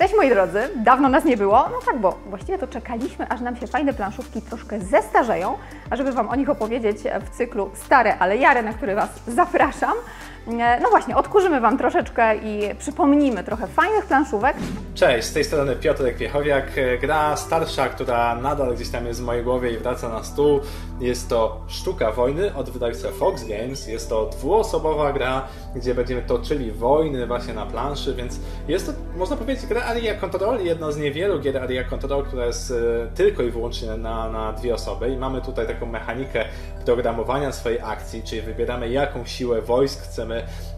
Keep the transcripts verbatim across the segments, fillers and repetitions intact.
Cześć moi drodzy, dawno nas nie było, no tak, bo właściwie to czekaliśmy, aż nam się fajne planszówki troszkę zestarzeją, a żeby Wam o nich opowiedzieć w cyklu Stare, ale jare, na który Was zapraszam. No właśnie, odkurzymy Wam troszeczkę i przypomnimy trochę fajnych planszówek. Cześć, z tej strony Piotrek Wiechowiak. Gra starsza, która nadal gdzieś tam jest w mojej głowie i wraca na stół. Jest to Sztuka Wojny od wydawnictwa Fox Games. Jest to dwuosobowa gra, gdzie będziemy toczyli wojny właśnie na planszy, więc jest to, można powiedzieć, gra Area Control, jedna z niewielu gier Area Control, która jest tylko i wyłącznie na, na dwie osoby i mamy tutaj taką mechanikę programowania swojej akcji, czyli wybieramy jaką siłę wojsk chcemy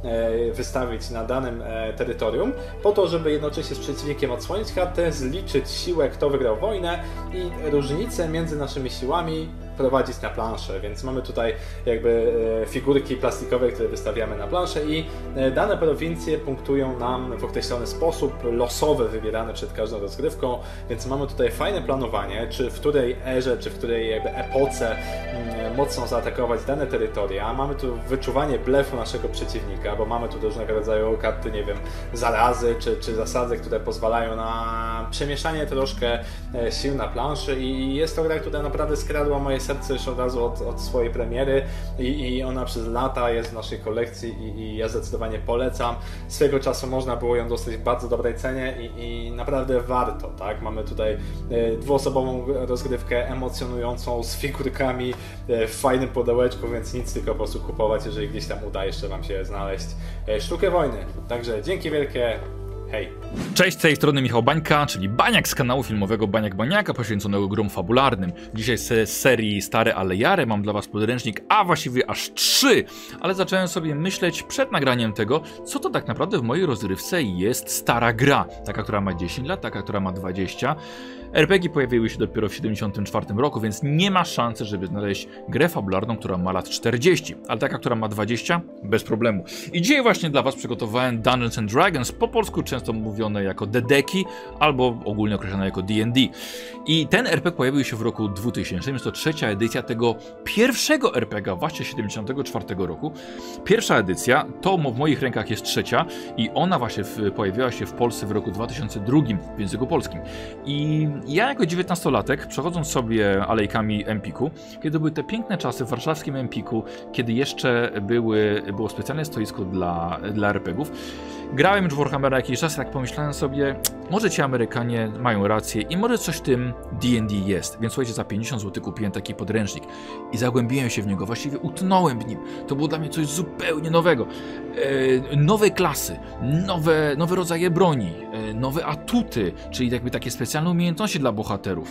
wystawić na danym terytorium, po to, żeby jednocześnie z przeciwnikiem odsłonić kartę, zliczyć siłę, kto wygrał wojnę i różnicę między naszymi siłami prowadzić na planszę, więc mamy tutaj jakby figurki plastikowe, które wystawiamy na planszę i dane prowincje punktują nam w określony sposób, losowy, wybierany przed każdą rozgrywką, więc mamy tutaj fajne planowanie, czy w której erze, czy w której jakby epoce mocno zaatakować dane terytoria. Mamy tu wyczuwanie blefu naszego przeciwnika, bo mamy tu różnego rodzaju karty, nie wiem, zarazy, czy, czy zasady, które pozwalają na przemieszanie troszkę sił na planszy i jest to gra, która naprawdę skradła moje serce już od razu od, od swojej premiery i, i ona przez lata jest w naszej kolekcji i, i ja zdecydowanie polecam. Swego czasu można było ją dostać w bardzo dobrej cenie i, i naprawdę warto, tak? Mamy tutaj e, dwuosobową rozgrywkę emocjonującą z figurkami e, w fajnym pudełeczku, więc nic, tylko po prostu kupować, jeżeli gdzieś tam uda jeszcze Wam się znaleźć e, Sztukę Wojny. Także dzięki wielkie. Hej. Cześć, z tej strony Michał Bańka, czyli Baniak z kanału filmowego Baniak Baniaka, poświęconego grom fabularnym. Dzisiaj z serii Stare ale jare mam dla Was podręcznik, a właściwie aż trzy, ale zacząłem sobie myśleć przed nagraniem tego, co to tak naprawdę w mojej rozrywce jest stara gra. Taka, która ma dziesięć lat, taka, która ma dwadzieścia. er pe gie pojawiły się dopiero w siedemdziesiątym czwartym roku, więc nie ma szansy, żeby znaleźć grę fabularną, która ma lat czterdzieści, ale taka, która ma dwadzieścia, bez problemu. I dzisiaj właśnie dla Was przygotowałem Dungeons and Dragons, po polsku często mówione jako Dedeki, albo ogólnie określone jako D and D. I ten er pe gie pojawił się w roku dwutysięcznym, jest to trzecia edycja tego pierwszego er pe gie a właśnie siedemdziesiątego czwartego roku. Pierwsza edycja, to w moich rękach jest trzecia i ona właśnie w, pojawiła się w Polsce w roku dwa tysiące drugim w języku polskim. I ja jako dziewiętnastolatek, przechodząc sobie alejkami Empiku, kiedy były te piękne czasy w warszawskim Empiku, kiedy jeszcze były, było specjalne stoisko dla, dla er pe gie ów, grałem już w Warhammera jakiś czas i tak pomyślałem sobie, może ci Amerykanie mają rację i może coś w tym D and D jest. Więc słuchajcie, za pięćdziesiąt złotych kupiłem taki podręcznik i zagłębiłem się w niego, właściwie utknąłem w nim. To było dla mnie coś zupełnie nowego. E, nowe klasy, nowe, nowe rodzaje broni, e, nowe atuty, czyli jakby takie specjalne umiejętności dla bohaterów.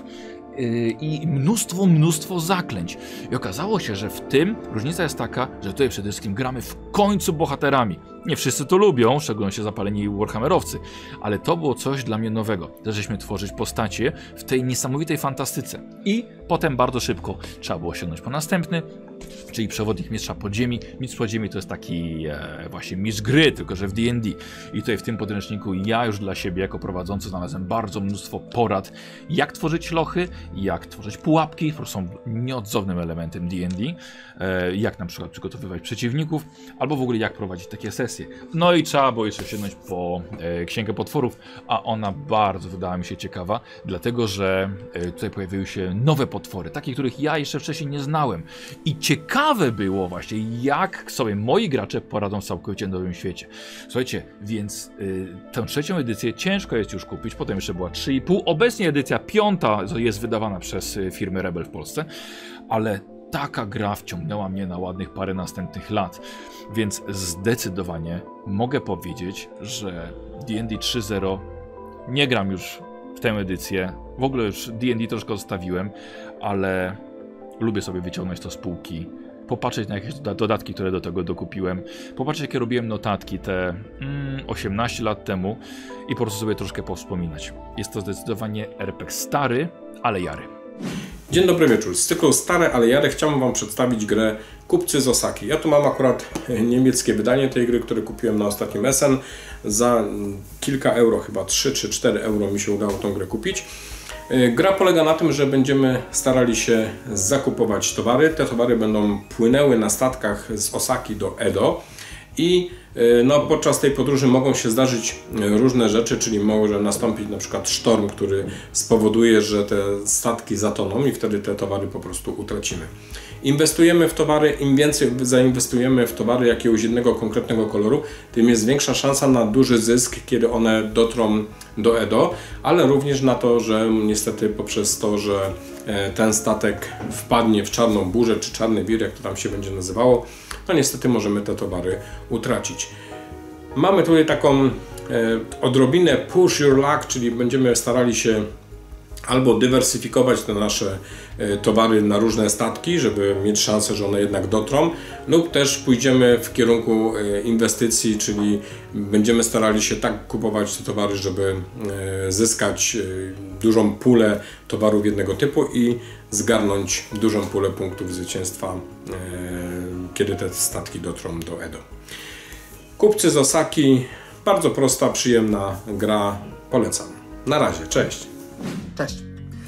I mnóstwo, mnóstwo zaklęć. I okazało się, że w tym różnica jest taka, że tutaj przede wszystkim gramy w końcu bohaterami. Nie wszyscy to lubią, szczególnie się zapaleni warhammerowcy, ale to było coś dla mnie nowego. Zaczęliśmy tworzyć postacie w tej niesamowitej fantastyce. I potem bardzo szybko trzeba było sięgnąć po następny, czyli Przewodnik Mistrza Podziemi. Mistrz Podziemi to jest taki e, właśnie mistrz gry, tylko że w D and D. I tutaj w tym podręczniku ja już dla siebie jako prowadzący znalazłem bardzo mnóstwo porad, jak tworzyć lochy, jak tworzyć pułapki, które są nieodzownym elementem D and D, e, jak na przykład przygotowywać przeciwników, albo w ogóle jak prowadzić takie sesje. No i trzeba było jeszcze sięgnąć po e, Księgę Potworów, a ona bardzo wydała mi się ciekawa, dlatego że e, tutaj pojawiły się nowe potwory, takie, których ja jeszcze wcześniej nie znałem. I ciekawe było właśnie, jak sobie moi gracze poradzą w całkowicie nowym świecie. Słuchajcie, więc y, tę trzecią edycję ciężko jest już kupić, potem jeszcze była trzy i pół, obecnie edycja piąta jest wydawana przez firmę Rebel w Polsce, ale taka gra wciągnęła mnie na ładnych parę następnych lat, więc zdecydowanie mogę powiedzieć, że D and D trzy zero nie gram już w tę edycję, w ogóle już D and D troszkę zostawiłem, ale lubię sobie wyciągnąć to z półki, popatrzeć na jakieś dodatki, które do tego dokupiłem, popatrzeć jakie robiłem notatki te mm, osiemnaście lat temu i po prostu sobie troszkę powspominać. Jest to zdecydowanie er pe gie stary, ale jary. Dzień dobry wieczór. Z cyklu Stare ale jary chciałbym Wam przedstawić grę Kupcy z Osaki. Ja tu mam akurat niemieckie wydanie tej gry, które kupiłem na ostatnim S N. Za kilka euro, chyba trzy czy cztery euro mi się udało tą grę kupić. Gra polega na tym, że będziemy starali się zakupować towary. Te towary będą płynęły na statkach z Osaki do Edo I no, podczas tej podróży mogą się zdarzyć różne rzeczy, czyli może nastąpić na przykład sztorm, który spowoduje, że te statki zatoną i wtedy te towary po prostu utracimy. Inwestujemy w towary, im więcej zainwestujemy w towary jakiegoś jednego konkretnego koloru, tym jest większa szansa na duży zysk, kiedy one dotrą do Edo, ale również na to, że niestety poprzez to, że ten statek wpadnie w czarną burzę, czy czarny wir, jak to tam się będzie nazywało, no niestety możemy te towary utracić. Mamy tutaj taką odrobinę push your luck, czyli będziemy starali się albo dywersyfikować te nasze towary na różne statki, żeby mieć szansę, że one jednak dotrą, lub też pójdziemy w kierunku inwestycji, czyli będziemy starali się tak kupować te towary, żeby zyskać dużą pulę towarów jednego typu i zgarnąć dużą pulę punktów zwycięstwa, kiedy te statki dotrą do Edo. Kupcy z Osaki, bardzo prosta, przyjemna gra, polecam. Na razie, cześć! Cześć!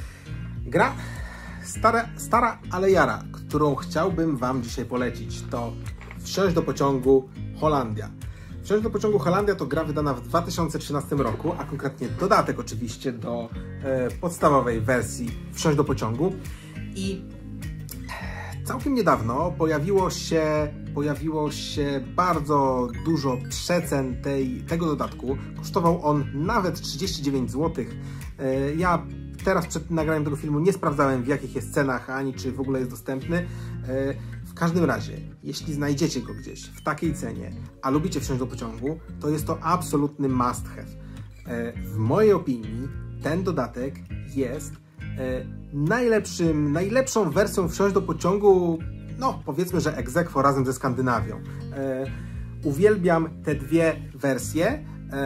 Gra stara, stara ale jara, którą chciałbym Wam dzisiaj polecić, to Wsiąść do pociągu Holandia. Wsiąść do pociągu Holandia to gra wydana w dwa tysiące trzynastym roku, a konkretnie dodatek oczywiście do e, podstawowej wersji Wsiąść do pociągu. I całkiem niedawno pojawiło się, pojawiło się bardzo dużo przecen tej, tego dodatku. Kosztował on nawet trzydzieści dziewięć złotych. Ja teraz przed nagraniem tego filmu nie sprawdzałem, w jakich jest cenach, ani czy w ogóle jest dostępny. W każdym razie, jeśli znajdziecie go gdzieś w takiej cenie, a lubicie wsiąść do pociągu, to jest to absolutny must have. W mojej opinii ten dodatek jest najlepszym, najlepszą wersją wsiąść do pociągu, no powiedzmy, że ex aequo razem ze Skandynawią. Uwielbiam te dwie wersje,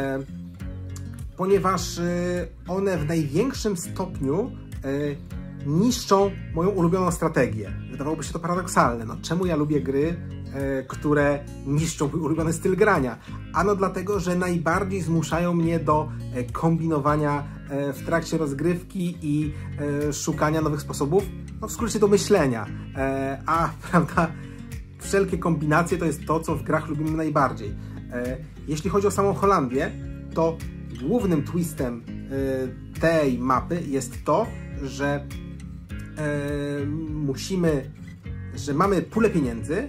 ponieważ one w największym stopniu niszczą moją ulubioną strategię. Wydawałoby się to paradoksalne. No, czemu ja lubię gry, które niszczą mój ulubiony styl grania? Ano dlatego, że najbardziej zmuszają mnie do kombinowania w trakcie rozgrywki i szukania nowych sposobów, no w skrócie do myślenia. A, prawda, wszelkie kombinacje to jest to, co w grach lubimy najbardziej. Jeśli chodzi o samą Holandię, to głównym twistem tej mapy jest to, że musimy, że mamy pulę pieniędzy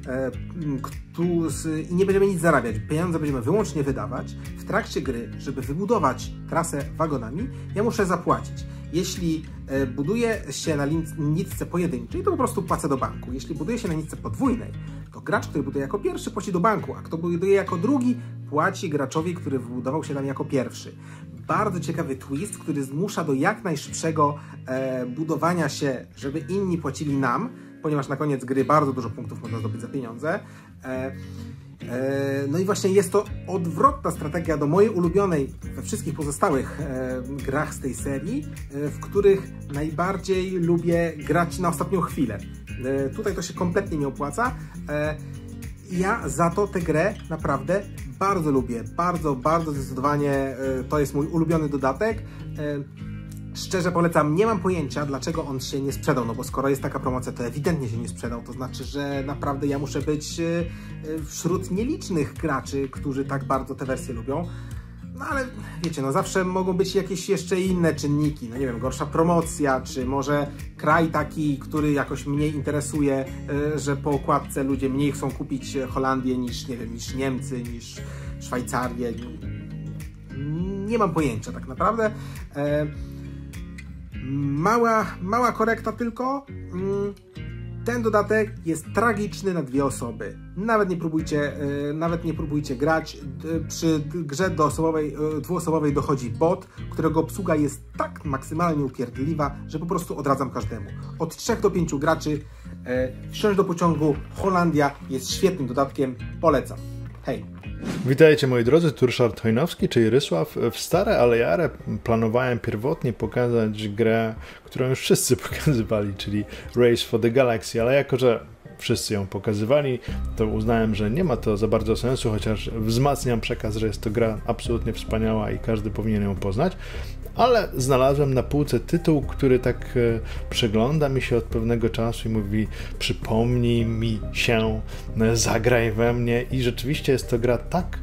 i nie będziemy nic zarabiać. Pieniądze będziemy wyłącznie wydawać. W trakcie gry, żeby wybudować trasę wagonami, ja muszę zapłacić. Jeśli buduję się na nitce pojedynczej, to po prostu płacę do banku. Jeśli buduje się na nitce podwójnej, to gracz, który buduje jako pierwszy, płaci do banku, a kto buduje jako drugi, płaci graczowi, który wybudował się tam jako pierwszy. Bardzo ciekawy twist, który zmusza do jak najszybszego e, budowania się, żeby inni płacili nam, ponieważ na koniec gry bardzo dużo punktów można zdobyć za pieniądze. E, e, no i właśnie jest to odwrotna strategia do mojej ulubionej we wszystkich pozostałych e, grach z tej serii, e, w których najbardziej lubię grać na ostatnią chwilę. E, tutaj to się kompletnie nie opłaca. E, ja za to tę grę naprawdę bardzo lubię. Bardzo, bardzo zdecydowanie e, to jest mój ulubiony dodatek. E, Szczerze polecam, nie mam pojęcia, dlaczego on się nie sprzedał, no bo skoro jest taka promocja, to ewidentnie się nie sprzedał, to znaczy, że naprawdę ja muszę być wśród nielicznych graczy, którzy tak bardzo te wersje lubią. No ale wiecie, no zawsze mogą być jakieś jeszcze inne czynniki, no nie wiem, gorsza promocja, czy może kraj taki, który jakoś mniej interesuje, że po okładce ludzie mniej chcą kupić Holandię niż, nie wiem, niż Niemcy, niż Szwajcarię. Nie mam pojęcia tak naprawdę. Mała, mała korekta tylko. Ten dodatek jest tragiczny na dwie osoby. Nawet nie próbujcie, nawet nie próbujcie grać. Przy grze dwuosobowej, dwuosobowej dochodzi bot, którego obsługa jest tak maksymalnie upierdliwa, że po prostu odradzam każdemu. Od trzech do pięciu graczy. Wsiąść do pociągu Holandia jest świetnym dodatkiem. Polecam. Hej! Witajcie moi drodzy, tu Ryszard Hojnowski, czyli Rysław. W Stare ale jare planowałem pierwotnie pokazać grę, którą już wszyscy pokazywali, czyli Race for the Galaxy, ale jako że wszyscy ją pokazywali, to uznałem, że nie ma to za bardzo sensu, chociaż wzmacniam przekaz, że jest to gra absolutnie wspaniała i każdy powinien ją poznać. Ale znalazłem na półce tytuł, który tak e, przegląda mi się od pewnego czasu i mówi: przypomnij mi się, zagraj we mnie, i rzeczywiście jest to gra tak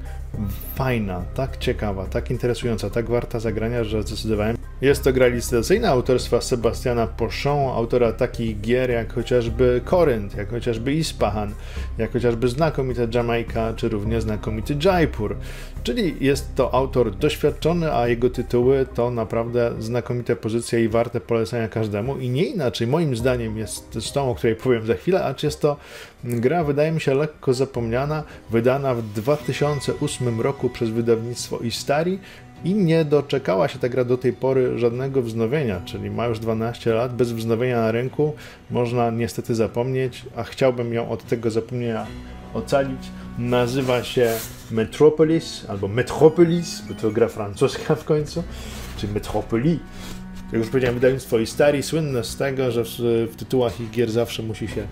fajna, tak ciekawa, tak interesująca, tak warta zagrania, że zdecydowałem. Jest to gra licytacyjna autorstwa Sebastiana Pochon, autora takich gier jak chociażby Korynt, jak chociażby Ispahan, jak chociażby znakomita Jamajka, czy równie znakomity Jaipur. Czyli jest to autor doświadczony, a jego tytuły to naprawdę znakomite pozycje i warte polecenia każdemu. I nie inaczej, moim zdaniem, jest z tą, o której powiem za chwilę, acz jest to gra, wydaje mi się, lekko zapomniana, wydana w dwa tysiące ósmym roku przez wydawnictwo Istari i nie doczekała się ta gra do tej pory żadnego wznowienia, czyli ma już dwanaście lat, bez wznowienia na rynku, można niestety zapomnieć, a chciałbym ją od tego zapomnienia ocalić. Nazywa się Metropolis, albo Metropolis, bo to gra francuska w końcu, czy Metropolis. Jak już powiedziałem, wydawnictwo Istari słynne z tego, że w, w tytułach ich gier zawsze musi się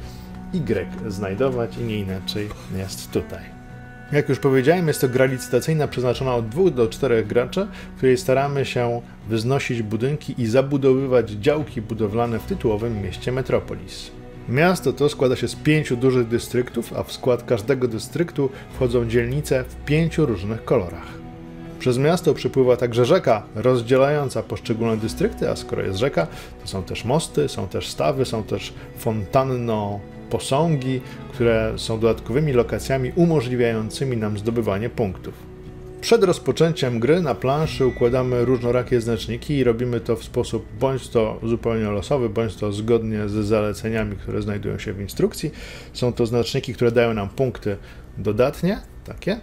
Y znajdować i nie inaczej jest tutaj. Jak już powiedziałem, jest to gra licytacyjna przeznaczona od dwóch do czterech graczy, w której staramy się wznosić budynki i zabudowywać działki budowlane w tytułowym mieście Metropolis. Miasto to składa się z pięciu dużych dystryktów, a w skład każdego dystryktu wchodzą dzielnice w pięciu różnych kolorach. Przez miasto przepływa także rzeka rozdzielająca poszczególne dystrykty, a skoro jest rzeka, to są też mosty, są też stawy, są też fontanno posągi, które są dodatkowymi lokacjami umożliwiającymi nam zdobywanie punktów. Przed rozpoczęciem gry na planszy układamy różnorakie znaczniki i robimy to w sposób bądź to zupełnie losowy, bądź to zgodnie z zaleceniami, które znajdują się w instrukcji. Są to znaczniki, które dają nam punkty dodatnie, takie,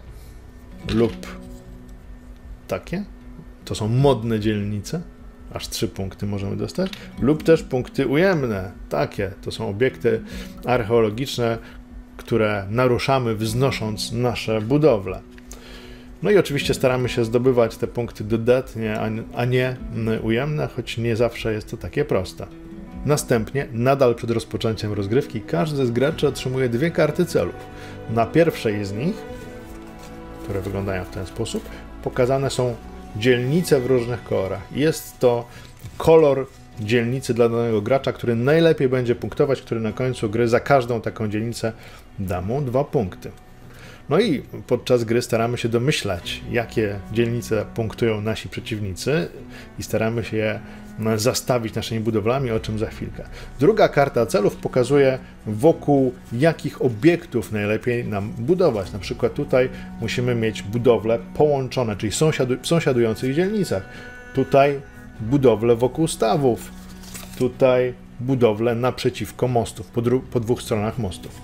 lub takie. To są modne dzielnice. Aż trzy punkty możemy dostać, lub też punkty ujemne, takie, to są obiekty archeologiczne, które naruszamy wznosząc nasze budowle. No i oczywiście staramy się zdobywać te punkty dodatnie, a nie ujemne, choć nie zawsze jest to takie proste. Następnie, nadal przed rozpoczęciem rozgrywki, każdy z graczy otrzymuje dwie karty celów. Na pierwszej z nich, które wyglądają w ten sposób, pokazane są dzielnice w różnych kolorach. Jest to kolor dzielnicy dla danego gracza, który najlepiej będzie punktować, który na końcu gry za każdą taką dzielnicę da mu dwa punkty. No i podczas gry staramy się domyślać, jakie dzielnice punktują nasi przeciwnicy i staramy się je zastawić naszymi budowlami, o czym za chwilkę. Druga karta celów pokazuje, wokół jakich obiektów najlepiej nam budować. Na przykład tutaj musimy mieć budowle połączone, czyli sąsiadu w sąsiadujących dzielnicach. Tutaj budowle wokół stawów. Tutaj budowle naprzeciwko mostów, po, po dwóch stronach mostów.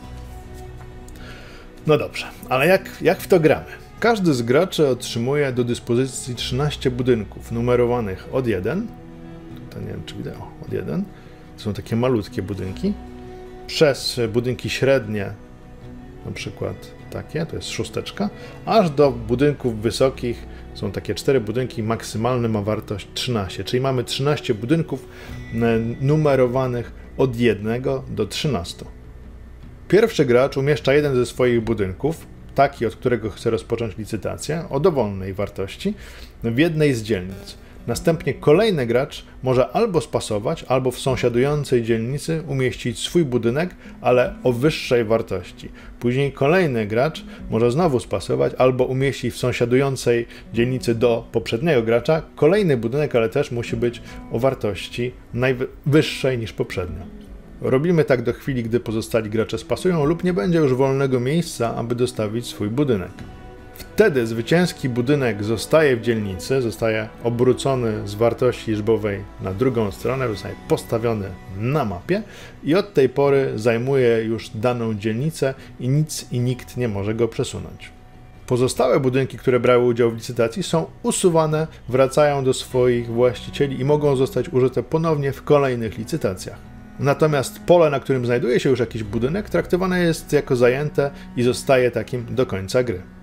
No dobrze, ale jak, jak w to gramy? Każdy z graczy otrzymuje do dyspozycji trzynaście budynków numerowanych od jeden. Tutaj nie wiem, czy widać, od jeden. To są takie malutkie budynki. Przez budynki średnie, na przykład takie, to jest szósteczka, aż do budynków wysokich są takie cztery budynki, maksymalny ma wartość trzynaście, czyli mamy trzynaście budynków numerowanych od jednego do trzynastu. Pierwszy gracz umieszcza jeden ze swoich budynków, taki, od którego chce rozpocząć licytację, o dowolnej wartości, w jednej z dzielnic. Następnie kolejny gracz może albo spasować, albo w sąsiadującej dzielnicy umieścić swój budynek, ale o wyższej wartości. Później kolejny gracz może znowu spasować, albo umieścić w sąsiadującej dzielnicy do poprzedniego gracza kolejny budynek, ale też musi być o wartości najwyższej niż poprzednio. Robimy tak do chwili, gdy pozostali gracze spasują lub nie będzie już wolnego miejsca, aby dostawić swój budynek. Wtedy zwycięski budynek zostaje w dzielnicy, zostaje obrócony z wartości liczbowej na drugą stronę, zostaje postawiony na mapie i od tej pory zajmuje już daną dzielnicę i nic i nikt nie może go przesunąć. Pozostałe budynki, które brały udział w licytacji, są usuwane, wracają do swoich właścicieli i mogą zostać użyte ponownie w kolejnych licytacjach. Natomiast pole, na którym znajduje się już jakiś budynek, traktowane jest jako zajęte i zostaje takim do końca gry.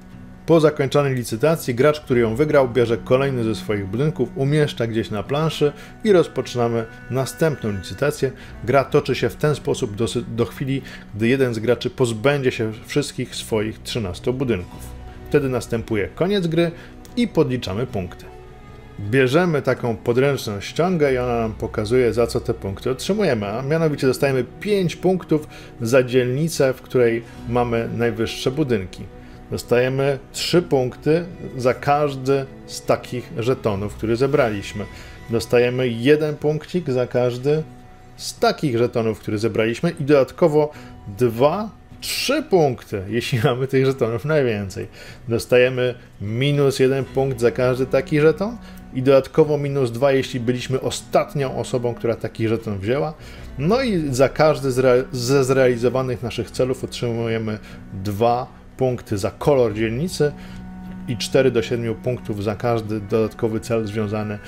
Po zakończonej licytacji gracz, który ją wygrał, bierze kolejny ze swoich budynków, umieszcza gdzieś na planszy i rozpoczynamy następną licytację. Gra toczy się w ten sposób do, do chwili, gdy jeden z graczy pozbędzie się wszystkich swoich trzynastu budynków. Wtedy następuje koniec gry i podliczamy punkty. Bierzemy taką podręczną ściągę i ona nam pokazuje, za co te punkty otrzymujemy, a mianowicie dostajemy pięć punktów za dzielnicę, w której mamy najwyższe budynki. Dostajemy trzy punkty za każdy z takich żetonów, który zebraliśmy. Dostajemy jeden punkcik za każdy z takich żetonów, który zebraliśmy i dodatkowo dwa, trzy punkty, jeśli mamy tych żetonów najwięcej. Dostajemy minus jeden punkt za każdy taki żeton i dodatkowo minus dwa, jeśli byliśmy ostatnią osobą, która taki żeton wzięła. No i za każdy zre ze zrealizowanych naszych celów otrzymujemy dwa punkty za kolor dzielnicy i cztery do siedmiu punktów za każdy dodatkowy cel związany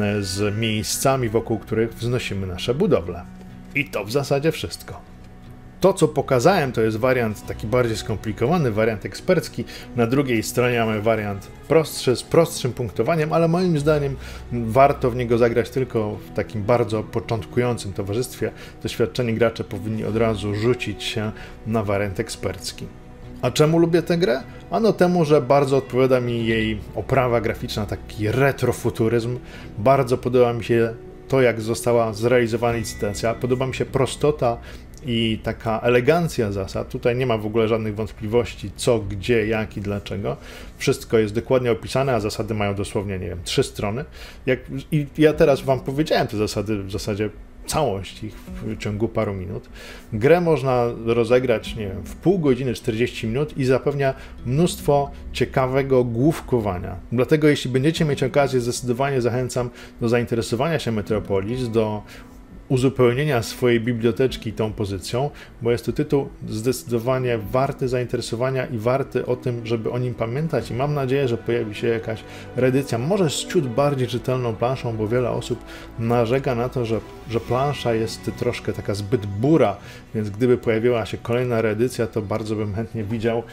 z miejscami, wokół których wznosimy nasze budowle. I to w zasadzie wszystko. To, co pokazałem, to jest wariant taki bardziej skomplikowany, wariant ekspercki. Na drugiej stronie mamy wariant prostszy, z prostszym punktowaniem, ale moim zdaniem warto w niego zagrać tylko w takim bardzo początkującym towarzystwie. Doświadczeni gracze powinni od razu rzucić się na wariant ekspercki. A czemu lubię tę grę? Ano temu, że bardzo odpowiada mi jej oprawa graficzna, taki retrofuturyzm. Bardzo podoba mi się to, jak została zrealizowana licytacja. Podoba mi się prostota i taka elegancja zasad. Tutaj nie ma w ogóle żadnych wątpliwości, co, gdzie, jak i dlaczego. Wszystko jest dokładnie opisane, a zasady mają dosłownie, nie wiem, trzy strony. Jak, i ja teraz wam powiedziałem te zasady w zasadzie całość ich w ciągu paru minut. Grę można rozegrać, nie wiem, w pół godziny, czterdzieści minut i zapewnia mnóstwo ciekawego główkowania. Dlatego jeśli będziecie mieć okazję, zdecydowanie zachęcam do zainteresowania się Metropolis, do uzupełnienia swojej biblioteczki tą pozycją, bo jest to tytuł zdecydowanie warty zainteresowania i warty o tym, żeby o nim pamiętać i mam nadzieję, że pojawi się jakaś reedycja, może z ciut bardziej czytelną planszą, bo wiele osób narzeka na to, że, że plansza jest troszkę taka zbyt bura, więc gdyby pojawiła się kolejna reedycja, to bardzo bym chętnie widział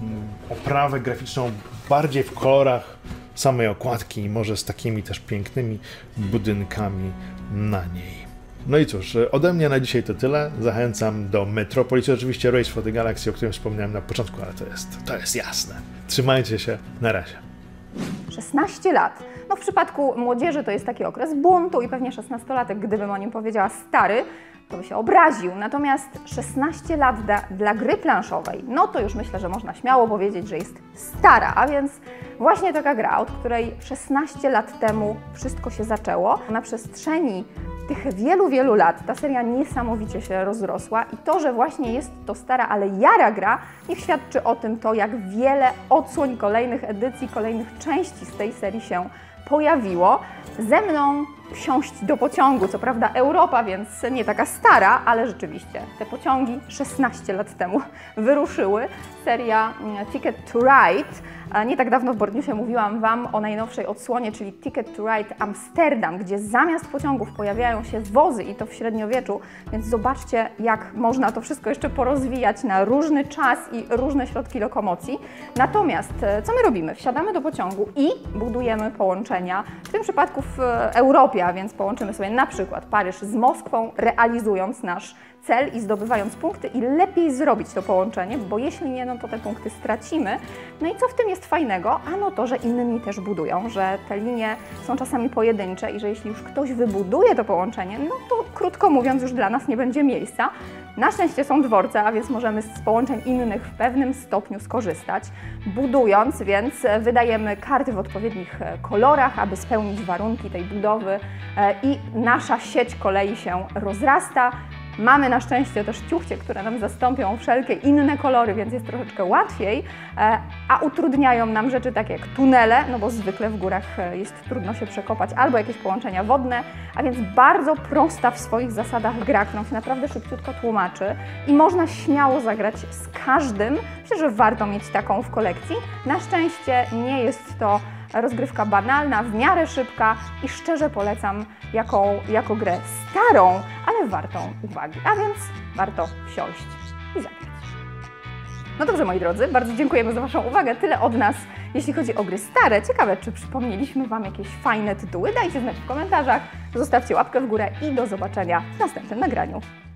oprawę graficzną bardziej w kolorach samej okładki i może z takimi też pięknymi budynkami na niej. No i cóż, ode mnie na dzisiaj to tyle. Zachęcam do Metropolis, oczywiście Race for the Galaxy, o którym wspomniałem na początku, ale to jest, to jest jasne. Trzymajcie się, na razie. szesnaście lat. No w przypadku młodzieży to jest taki okres buntu i pewnie szesnastolatek, gdybym o nim powiedziała stary, to by się obraził. Natomiast szesnaście lat dla, dla gry planszowej, no to już myślę, że można śmiało powiedzieć, że jest stara, a więc właśnie taka gra, od której szesnaście lat temu wszystko się zaczęło. Na przestrzeni tych wielu, wielu lat ta seria niesamowicie się rozrosła i to, że właśnie jest to stara, ale jara gra, niech świadczy o tym to, jak wiele odsłoń kolejnych edycji, kolejnych części z tej serii się pojawiło. Ze mną wsiąść do pociągu, co prawda Europa, więc nie taka stara, ale rzeczywiście te pociągi szesnaście lat temu wyruszyły. Seria Ticket to Ride. Nie tak dawno w Boardnewsie mówiłam Wam o najnowszej odsłonie, czyli Ticket to Ride Amsterdam, gdzie zamiast pociągów pojawiają się wozy i to w średniowieczu, więc zobaczcie, jak można to wszystko jeszcze porozwijać na różny czas i różne środki lokomocji. Natomiast co my robimy? Wsiadamy do pociągu i budujemy połączenia, w tym przypadku w Europie, a więc połączymy sobie na przykład Paryż z Moskwą, realizując nasz cel i zdobywając punkty i lepiej zrobić to połączenie, bo jeśli nie, no to te punkty stracimy. No i co w tym jest fajnego? Ano to, że inni też budują, że te linie są czasami pojedyncze i że jeśli już ktoś wybuduje to połączenie, no to krótko mówiąc już dla nas nie będzie miejsca. Na szczęście są dworce, a więc możemy z połączeń innych w pewnym stopniu skorzystać. Budując, więc wydajemy karty w odpowiednich kolorach, aby spełnić warunki tej budowy i nasza sieć kolei się rozrasta. Mamy na szczęście też ciuchcie, które nam zastąpią wszelkie inne kolory, więc jest troszeczkę łatwiej, a utrudniają nam rzeczy takie jak tunele, no bo zwykle w górach jest trudno się przekopać, albo jakieś połączenia wodne, a więc bardzo prosta w swoich zasadach gra, którą się naprawdę szybciutko tłumaczy i można śmiało zagrać z każdym. Myślę, że warto mieć taką w kolekcji. Na szczęście nie jest to rozgrywka banalna, w miarę szybka i szczerze polecam jako, jako grę starą, ale wartą uwagi, a więc warto wsiąść i zagrać. No dobrze, moi drodzy, bardzo dziękujemy za Waszą uwagę. Tyle od nas, jeśli chodzi o gry stare. Ciekawe, czy przypomnieliśmy Wam jakieś fajne tytuły? Dajcie znać w komentarzach, zostawcie łapkę w górę i do zobaczenia w następnym nagraniu.